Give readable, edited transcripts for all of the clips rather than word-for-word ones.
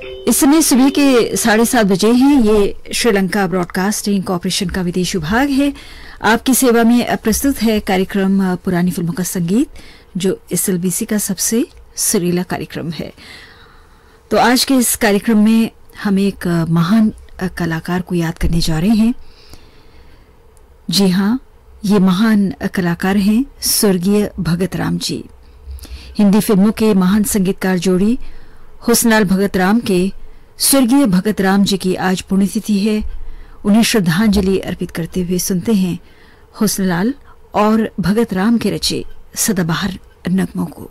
इस समय सुबह के 7:30 बजे हैं। ये श्रीलंका ब्रॉडकास्टिंग कॉरपोरेशन का विदेश विभाग है। आपकी सेवा में प्रस्तुत है कार्यक्रम पुरानी फिल्मों का संगीत, जो SLBC का सबसे सुरीला कार्यक्रम है। तो आज के इस कार्यक्रम में हम एक महान कलाकार को याद करने जा रहे हैं। जी हाँ, ये महान कलाकार हैं स्वर्गीय भगत राम जी। हिंदी फिल्मों के महान संगीतकार जोड़ी हुस्नलाल भगत राम के स्वर्गीय भगत राम जी की आज पुण्यतिथि है। उन्हें श्रद्धांजलि अर्पित करते हुए सुनते हैं हुस्नलाल और भगत राम के रचे सदाबहार नगमों को।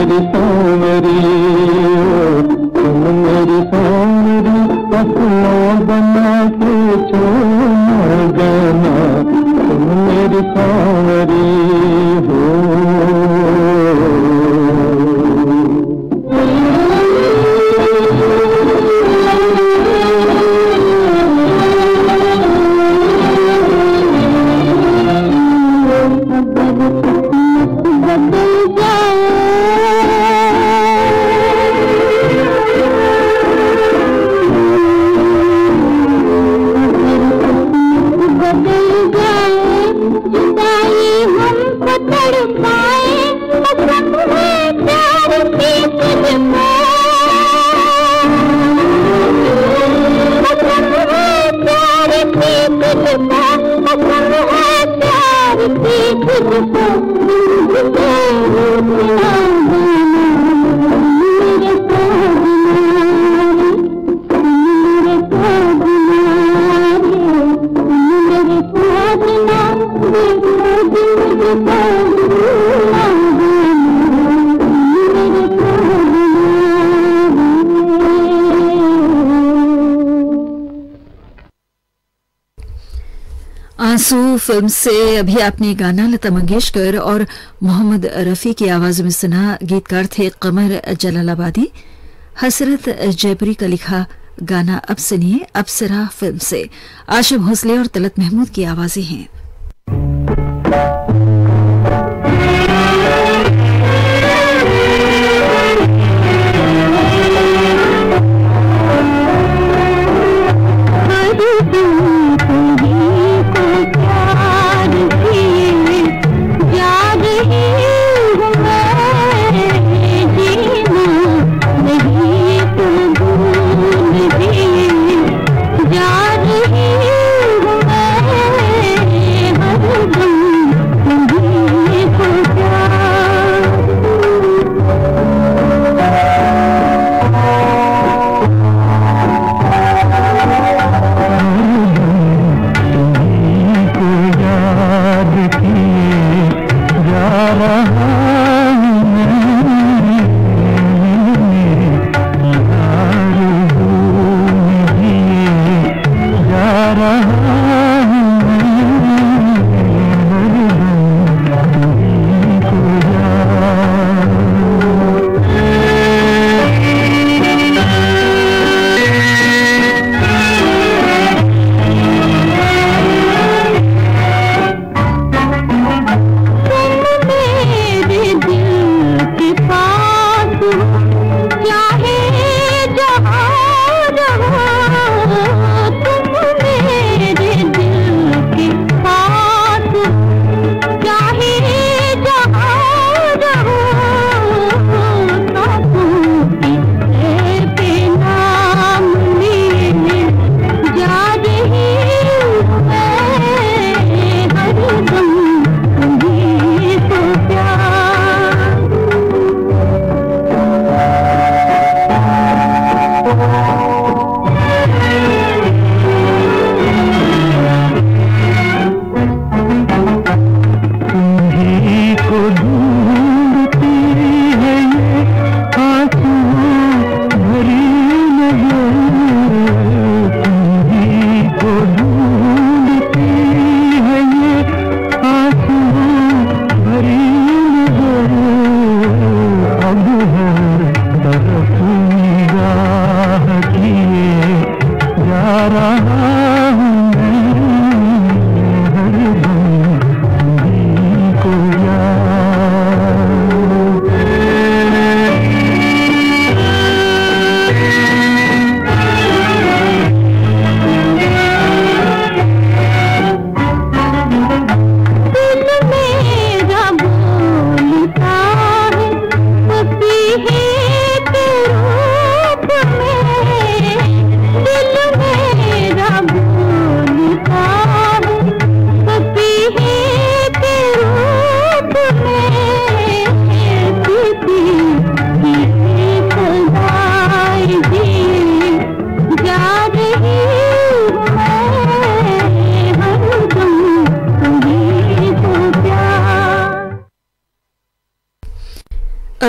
मेरी सांवरी, तुम मेरी सांवरी, अपना बना के छोड़ना जाना, तुम मेरी सांवरी हो। आंसू फिल्म से अभी आपने गाना लता मंगेशकर और मोहम्मद रफी की आवाज में सुना। गीतकार थे कमर जलालाबादी। हसरत जयपुरी का लिखा गाना अब सुनिए अप्सरा फिल्म से। आशा भोसले और तलत महमूद की आवाजें हैं।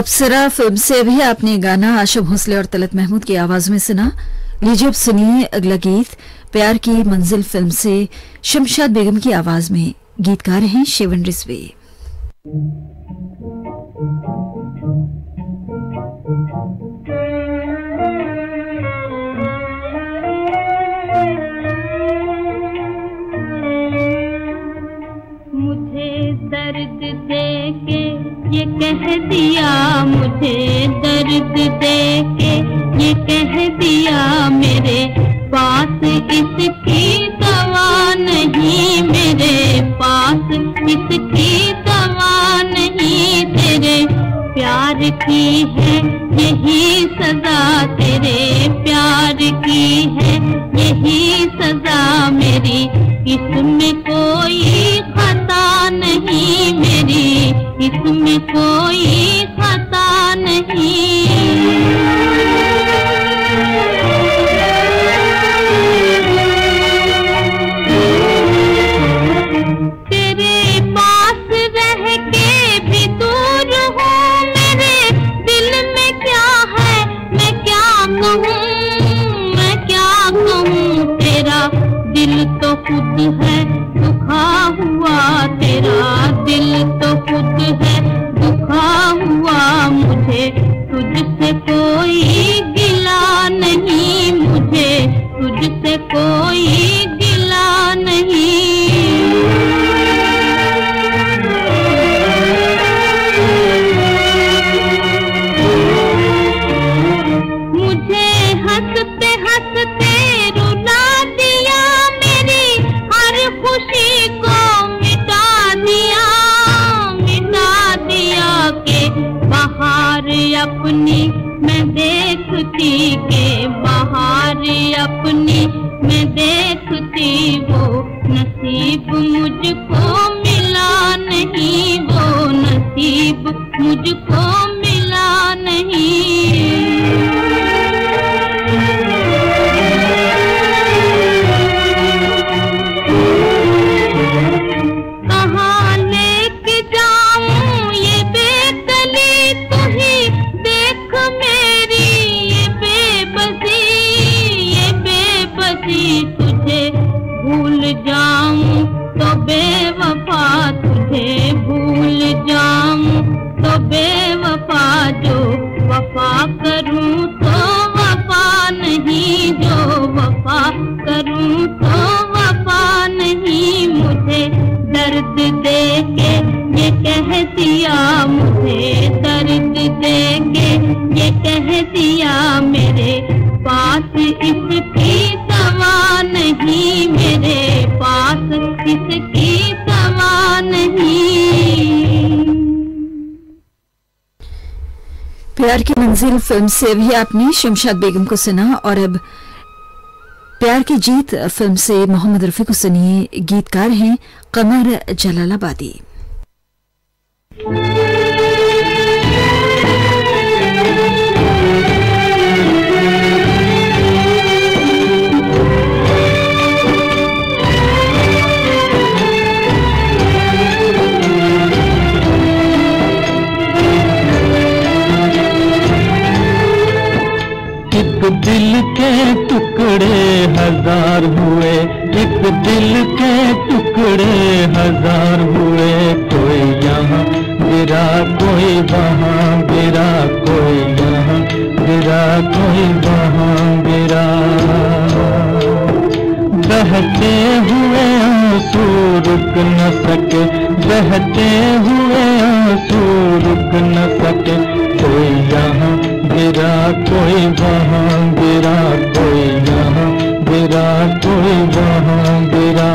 अप्सरा फिल्म से भी आपने गाना आशा भोसले और तलत महमूद की आवाज में सुना। लीजिए अब सुनिए अगला गीत प्यार की मंजिल फिल्म से शमशाद बेगम की आवाज में। गीतकार हैं शेवन रिजवी। दर्द दे के ये कह दिया, मुझे दर्द दे के ये कह दिया, मेरे पास इसकी दवा नहीं, मेरे पास इसकी दवा नहीं। तेरे प्यार की है यही सजा, तेरे प्यार की है यही सजा, मेरी इसमें कोई खता नहीं, मेरी इसमें कोई खता नहीं। तेरे पास रह के भी दूर हूँ, मेरे दिल में क्या है मैं क्या कहूँ, मैं क्या कहूँ। तेरा दिल तो खुद है दुखा हुआ, तेरा दिल तो खुद है दुखा हुआ, मुझे तुझसे कोई गिला नहीं, मुझे तुझसे कोई गिला नहीं। मुझे हंसते हंसते रुला दिया, मेरी हर खुशी को मिटा दिया, मिटा दिया। के बाहर अपनी मैं देखती, के बाहर अपनी मैं देखती, वो नसीब मुझको मिला नहीं, वो नसीब मुझको मिला नहीं। कहाँ लेके जाऊं ये बेकली, तू ही देख मेरी ये बेबसी, ये बेबसी। तुझे भूल जाऊं तो बेवफा, तुझे भूल जाऊं तो बेवफा, जो वफा करूं तो वफा नहीं, जो वफा करूं तो वफा नहीं। मुझे दर्द दे के ये कह दिया, मुझे दर्द दे के ये कह दिया, मेरे पास इसकी दवा नहीं, मेरे पास इसकी दवा नहीं। प्यार की मंजिल फिल्म से भी आपने शमशाद बेगम को सुना। और अब प्यार की जीत फिल्म से मोहम्मद रफी को सुनिए। गीतकार हैं कमर जलालाबादी। एक दिल के टुकड़े हजार हुए, एक दिल के टुकड़े हजार हुए, कोई यहाँ गिरा कोई वहाँ गिरा, कोई यहाँ गिरा कोई वहाँ गिरा। बहते हुए आंसू रुक न सके, बहते हुए आंसू रुक न सके, कोई यहाँ गिरा कोई वहाँ गिरा, कोई यहाँ गिरा कोई वहाँ गिरा।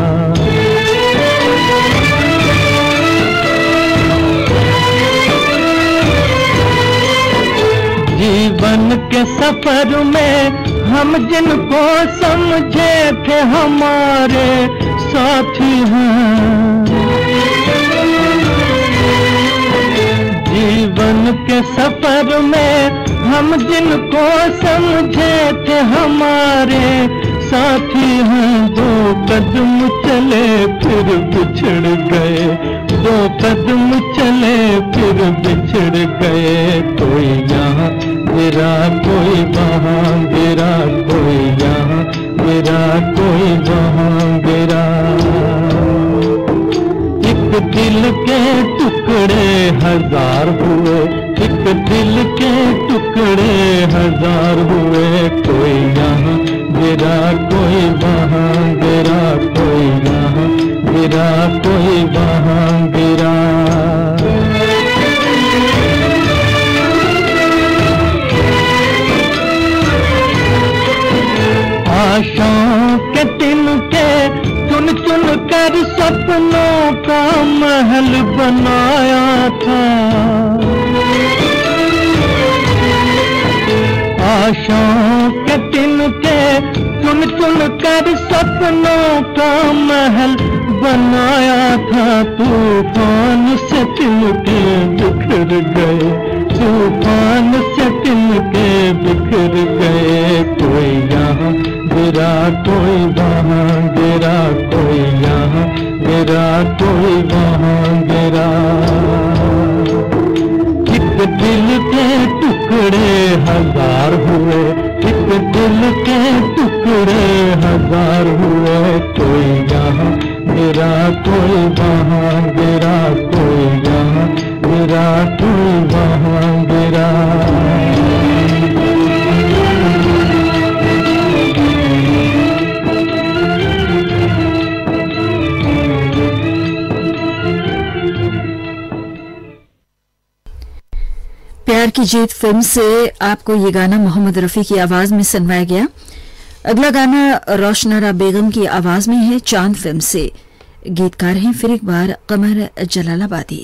जीवन के सफर में हम जिनको समझे थे हमारे साथी हैं, जीवन के सफर में हम जिनको समझे थे हमारे साथी हैं, दो कदम चले फिर बिछड़ गए, दो कदम चले फिर बिछड़ गए, कोई यहाँ गिरा कोई वहाँ गिरा, कोई यहाँ गिरा कोई वहाँ गिरा। एक दिल के टुकड़े हजार हुए, एक दिल के टुकड़े हजार हुए, कोई यहाँ गिरा कोई वहाँ गिरा, कोई यहाँ गिरा कोई वहाँ गिरा। आशाओं के तिनके चुन चुन कर सपनों का महल बनाया था, आशाओं के तिनके चुन चुन कर सपनों का महल बनाया था। तूफान से तिनके बिखर गए, तूफान से तिनके बिखर गए, कोई यहाँ गिरा कोई वहाँ गिरा, कोई यहाँ गिरा कोई वहाँ गिरा। एक दिल के टुकड़े हजार हुए, एक दिल के टुकड़े हजार हुए, कोई यहाँ गिरा कोई वहाँ गिरा, कोई यहाँ गिरा कोई वहाँ गिरा। प्यार की जीत फिल्म से आपको ये गाना मोहम्मद रफी की आवाज में सुनवाया गया। अगला गाना रोशनारा बेगम की आवाज में है, चांद फिल्म से। गीतकार हैं फिर एक बार कमर जलालाबादी।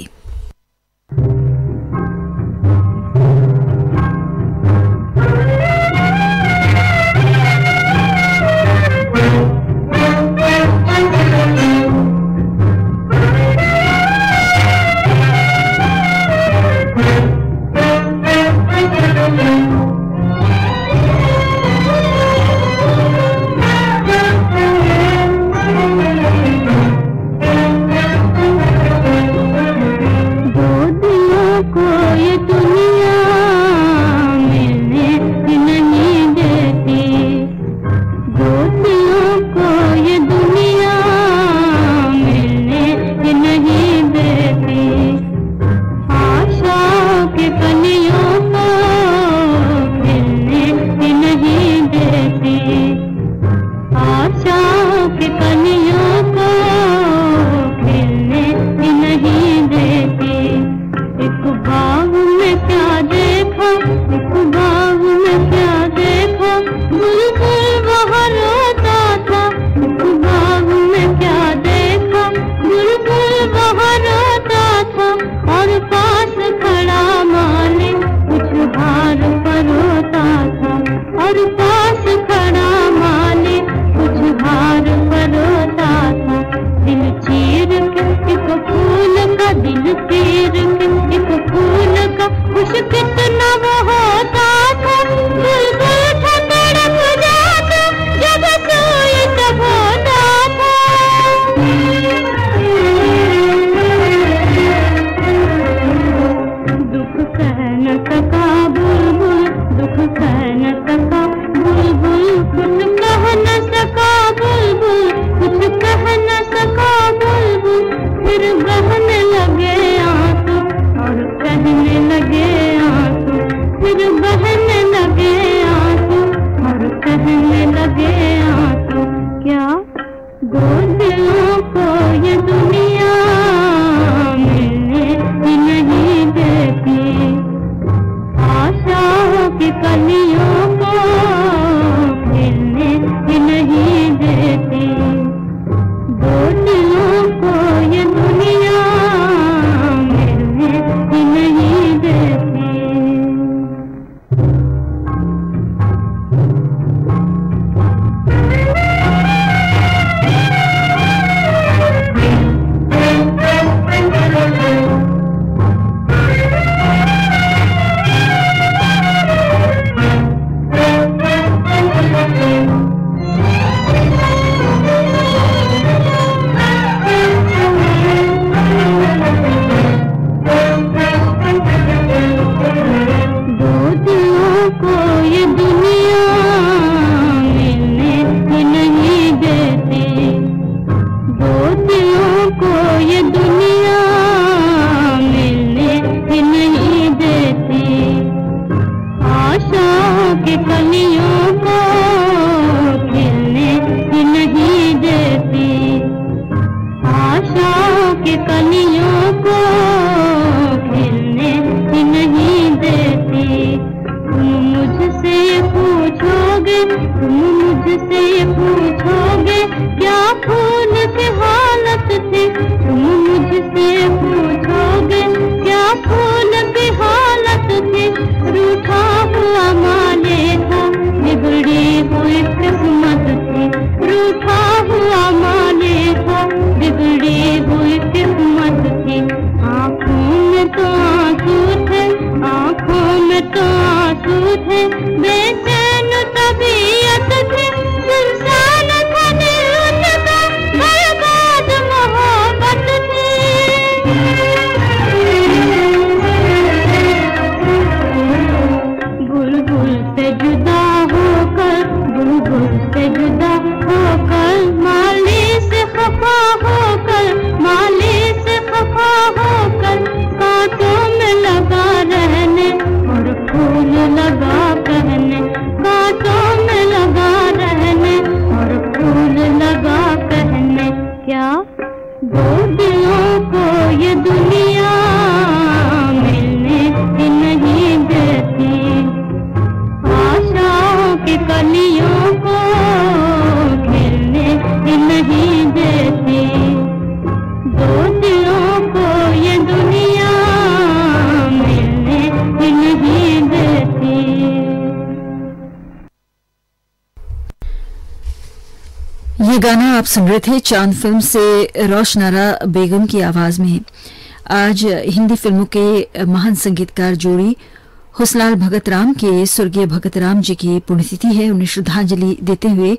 ये गाना आप सुन रहे थे चांद फिल्म से रोशनारा बेगम की आवाज में। आज हिंदी फिल्मों के महान संगीतकार जोड़ी हुसनलाल भगत राम के स्वर्गीय भगत राम जी की पुण्यतिथि है। उन्हें श्रद्धांजलि देते हुए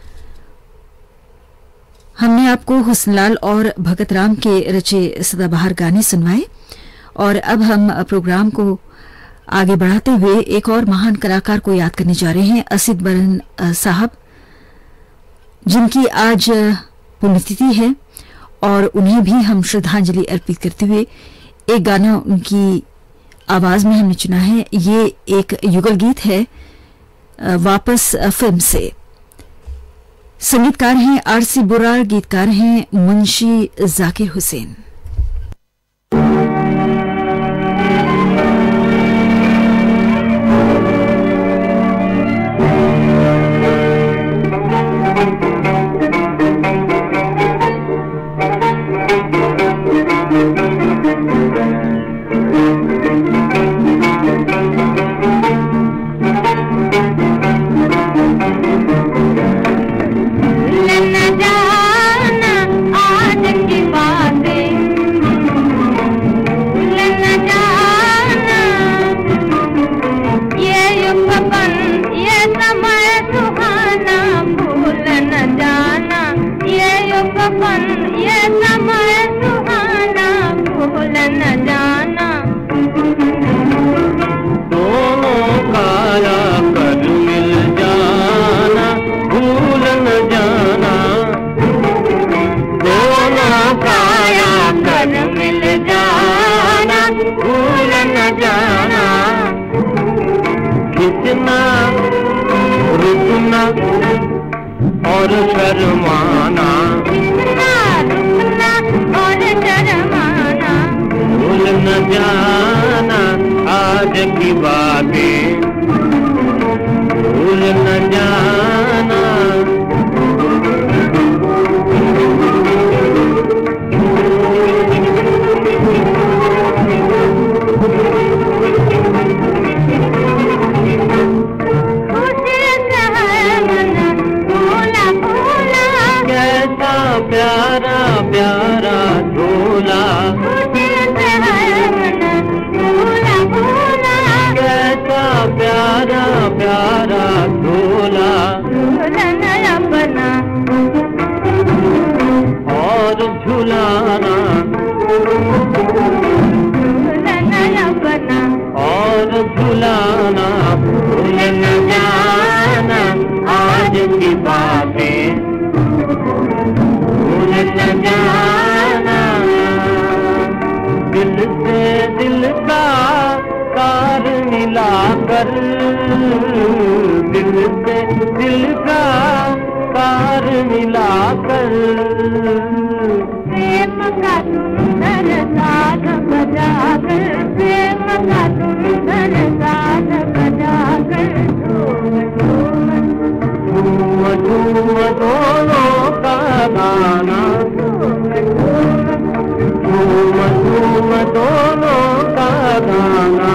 हमने आपको हुसनलाल और भगत राम के रचे सदाबहार गाने सुनवाए और अब हम प्रोग्राम को आगे बढ़ाते हुए एक और महान कलाकार को याद करने जा रहे हैं, असीद बरन साहब, जिनकी आज पुण्यतिथि है और उन्हें भी हम श्रद्धांजलि अर्पित करते हुए एक गाना उनकी आवाज में हमने चुना है। ये एक युगल गीत है वापस फिल्म से। संगीतकार हैं आरसी बुरार, गीतकार हैं मुंशी जाकिर हुसैन। और शर्माना, और शर्माना, भूल न जाना आज की बातें, भूल न जाना। प्यारा प्यारा झूला, कैसा प्यारा प्यारा झूला, अपना और झूलाना, अपना और झूलाना, भूल न जाना आज की बातें, भूल न जाना। दिल से दिल का तार मिलाकर, दिल से दिल का तार मिलाकर, प्रेम का सुंदर साथ बजाकर, प्रेम का सुंदर साथ बजाकर, झूम झूम दोनों का गाना, झूम झूम दोनों का गाना,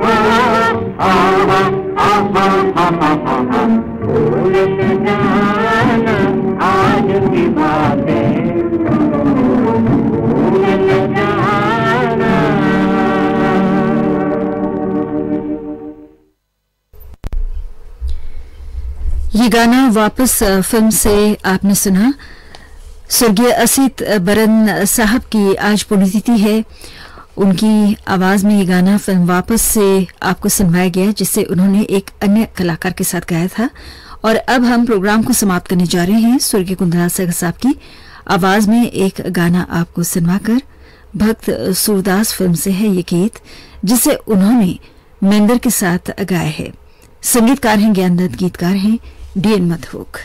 भूल न जाना आज की बातें, भूल न जाना। ये गाना वापस फिल्म से आपने सुना। स्वर्गीय असीद बरन साहब की आज पुण्यतिथि है। उनकी आवाज में ये गाना फिल्म वापस से आपको सुनवाया गया, जिसे उन्होंने एक अन्य कलाकार के साथ गाया था। और अब हम प्रोग्राम को समाप्त करने जा रहे हैं स्वर्गीय कुंदरा सैगल साहब की आवाज में एक गाना आपको सुनवाकर। भक्त सूरदास फिल्म से है ये गीत, जिसे उन्होंने मेंदर के साथ गाया है। संगीतकार हैं ज्ञानदत्त, गीतकार हैं डीएन मधोक।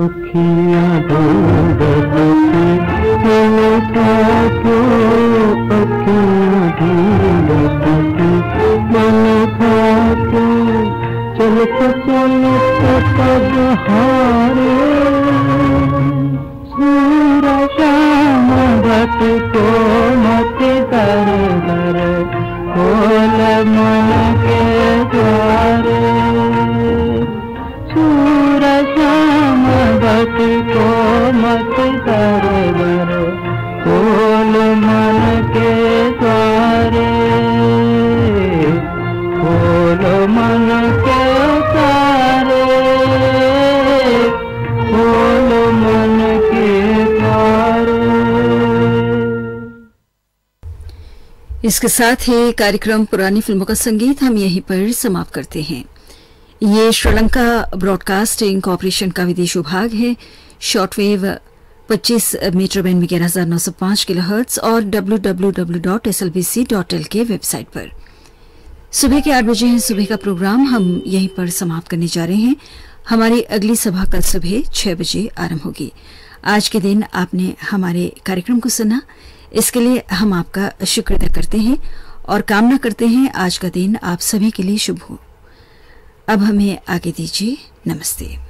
अखियां ढूंढती मैंने था क्यों, अखियां ढूंढती मैंने था क्यों, चलते चलते पग हारे सूरज श्याम भट को मत कर दर खोल मन के द्वारे, सूरज श्याम भट को मत कर दर खोल मन के द्वारे, खोल मन के द्वारे, खोल मन के द्वारे। इसके साथ ही कार्यक्रम पुरानी फिल्मों का संगीत हम यहीं पर समाप्त करते हैं। ये श्रीलंका ब्रॉडकास्टिंग कॉरपोरेशन का विदेश विभाग है। शॉर्टवेव 25 मीटर बैंड में 11,905 किलोहर्ट्ज और www.slbc.lk के वेबसाइट पर। सुबह के 8 बजे है सुबह का प्रोग्राम हम यहीं पर समाप्त करने जा रहे हैं। हमारी अगली सभा कल सुबह 6 बजे आरंभ होगी। आज के दिन आपने हमारे कार्यक्रम को सुना, इसके लिए हम आपका शुक्र अदा करते हैं और कामना करते हैं आज का दिन आप सभी के लिए शुभ हो। अब हमें आगे दीजिए। नमस्ते।